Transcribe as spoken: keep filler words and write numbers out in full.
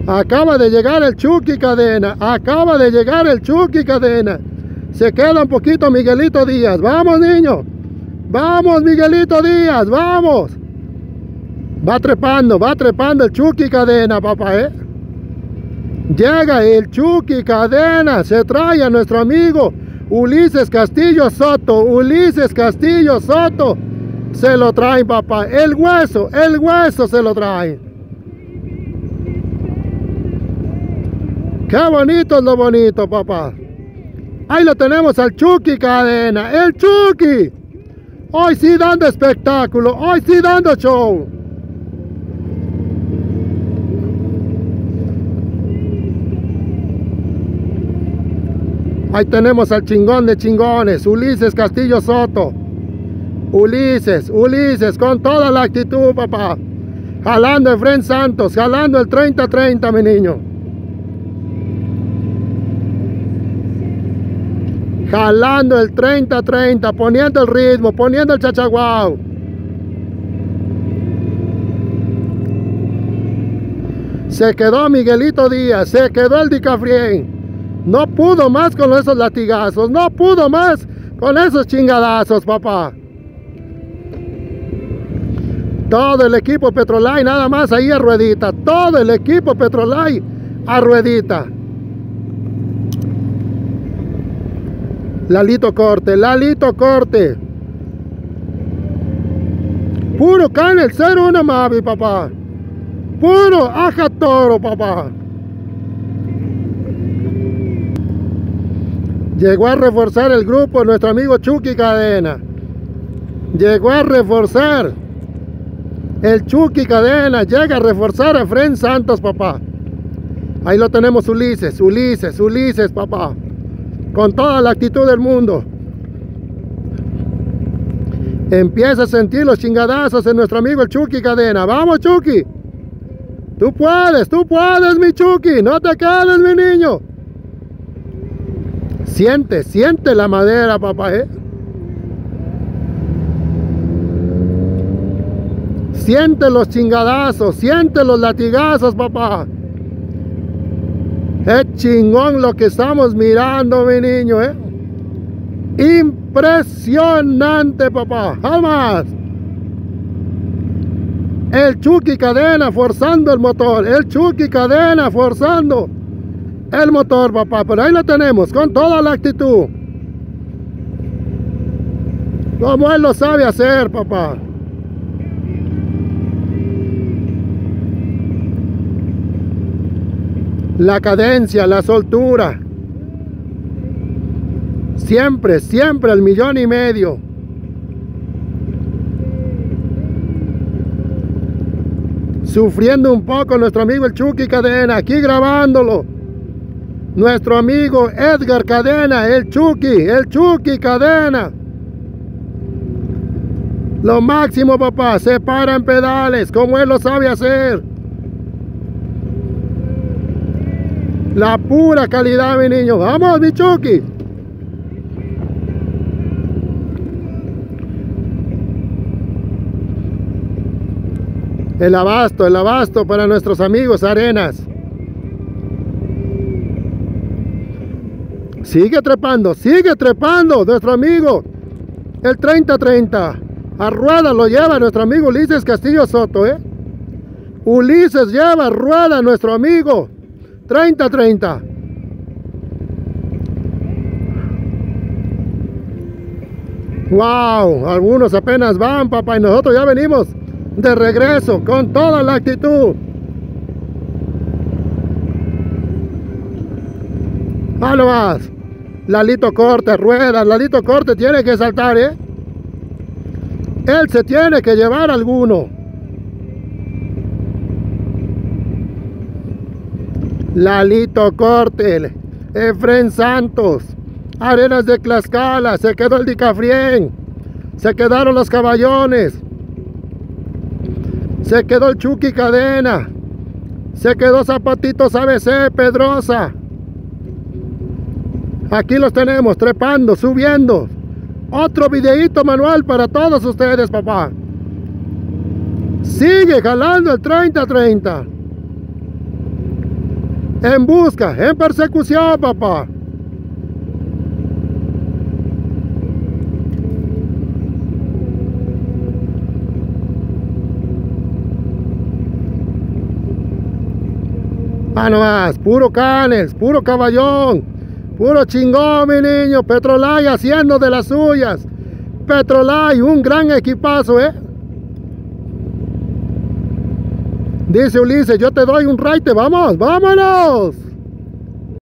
Acaba de llegar el Chucky Cadena. Acaba de llegar el Chucky Cadena. Se queda un poquito Miguelito Díaz. Vamos, niño. Vamos, Miguelito Díaz. Vamos. Va trepando, va trepando el Chucky Cadena, papá, ¿eh? Llega el Chucky Cadena. Se trae a nuestro amigo Ulises Castillo Soto. Ulises Castillo Soto. Se lo traen, papá. El hueso, el hueso se lo traen. Qué bonito es lo bonito, papá. Ahí lo tenemos al Chucky Cadena. El Chucky. Hoy sí dando espectáculo. Hoy sí dando show. Ahí tenemos al chingón de chingones, Ulises Castillo Soto. Ulises, Ulises, con toda la actitud, papá. Jalando el Fren Santos, jalando el treinta treinta, mi niño. Jalando el treinta treinta, poniendo el ritmo, poniendo el chachaguao. Se quedó Miguelito Díaz, se quedó el Dicafrien. No pudo más con esos latigazos, no pudo más con esos chingadazos, papá. Todo el equipo Petrolay nada más ahí a ruedita. Todo el equipo Petrolay a ruedita. Lalito Corte, Lalito Corte. Puro cane el cero uno Mavi, papá. Puro Aja Toro, papá. Llegó a reforzar el grupo nuestro amigo Chucky Cadena. Llegó a reforzar el Chucky Cadena. Llega a reforzar a Fren Santos, papá. Ahí lo tenemos, Ulises, Ulises, Ulises, papá. Con toda la actitud del mundo. Empieza a sentir los chingadazos en nuestro amigo el Chucky Cadena. ¡Vamos, Chucky! Tú puedes, tú puedes, mi Chucky. No te quedes, mi niño. Siente, siente la madera, papá, ¿eh? Siente los chingadazos, siente los latigazos, papá. Es chingón lo que estamos mirando, mi niño, ¿eh? Impresionante, papá. Jamás. El Chucky Cadena forzando el motor. El Chucky Cadena forzando el motor, papá. Pero ahí lo tenemos, con toda la actitud. Como él lo sabe hacer, papá. La cadencia, la soltura. Siempre, siempre al millón y medio. Sufriendo un poco nuestro amigo el Chucky Cadena. Aquí grabándolo. Nuestro amigo Edgar Cadena. El Chucky, el Chucky Cadena. Lo máximo, papá. Se para en pedales, como él lo sabe hacer. La pura calidad, mi niño. Vamos, mi Chucky. El abasto, el abasto para nuestros amigos Arenas. Sigue trepando, sigue trepando nuestro amigo el treinta treinta. A rueda lo lleva nuestro amigo Ulises Castillo Soto, ¿eh? Ulises lleva a rueda nuestro amigo treinta treinta. Wow, algunos apenas van, papá, y nosotros ya venimos de regreso con toda la actitud. Ah, no más. Lalito Corte, rueda. Lalito Corte tiene que saltar, ¿eh? Él se tiene que llevar alguno. Lalito Corte, Efren Santos, Arenas de Tlaxcala, se quedó el Dicafrien, se quedaron los Caballones, se quedó el Chucky Cadena, se quedó Zapatitos A B C, Pedrosa. Aquí los tenemos, trepando, subiendo. Otro videíto manual para todos ustedes, papá. Sigue jalando el treinta treinta. En busca, en persecución, papá. Ah, nomás, puro canes, puro caballón, puro chingón, mi niño. Petrolay haciendo de las suyas. Petrolay, un gran equipazo, ¿eh? Dice Ulises, yo te doy un raite, vamos, vámonos.